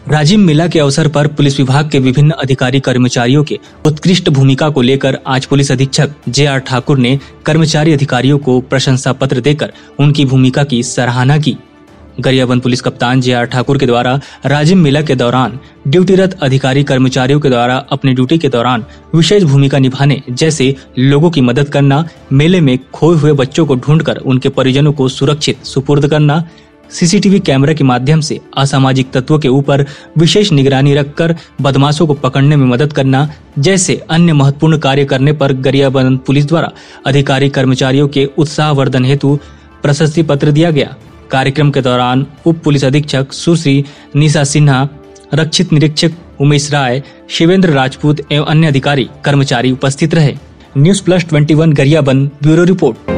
राजिम मेला के अवसर पर पुलिस विभाग के विभिन्न अधिकारी कर्मचारियों के उत्कृष्ट भूमिका को लेकर आज पुलिस अधीक्षक जे.आर. ठाकुर ने कर्मचारी अधिकारियों को प्रशंसा पत्र देकर उनकी भूमिका की सराहना की। गरियाबंद पुलिस कप्तान जे.आर. ठाकुर के द्वारा राजिम मेला के दौरान ड्यूटीरत अधिकारी कर्मचारियों के द्वारा अपनी ड्यूटी के दौरान विशेष भूमिका निभाने, जैसे लोगों की मदद करना, मेले में खोए हुए बच्चों को ढूंढकर उनके परिजनों को सुरक्षित सुपुर्द करना, सीसीटीवी कैमरे के माध्यम से असामाजिक तत्वों के ऊपर विशेष निगरानी रखकर बदमाशों को पकड़ने में मदद करना जैसे अन्य महत्वपूर्ण कार्य करने पर गरियाबंद पुलिस द्वारा अधिकारी कर्मचारियों के उत्साहवर्धन हेतु प्रशस्ति पत्र दिया गया। कार्यक्रम के दौरान उप पुलिस अधीक्षक सुश्री निशा सिन्हा, रक्षित निरीक्षक उमेश राय, शिवेंद्र राजपूत एवं अन्य अधिकारी कर्मचारी उपस्थित रहे। News plus 21 Gariaband bureau report.